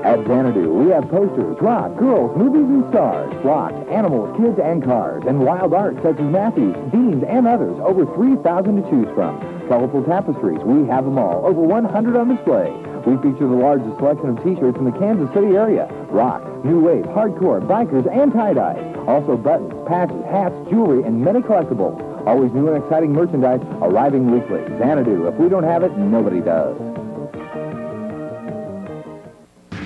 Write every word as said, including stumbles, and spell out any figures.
At Xanadu, we have posters, rock, girls, movies and stars, blocks, animals, kids and cars, and wild art such as Matthews, Dean's, and others. Over three thousand to choose from. Colorful tapestries, we have them all. Over one hundred on display. We feature the largest selection of t-shirts in the Kansas City area. Rock, new wave, hardcore, bikers, and tie-dye. Also buttons, patches, hats, jewelry, and many collectibles. Always new and exciting merchandise arriving weekly. Xanadu, if we don't have it, nobody does.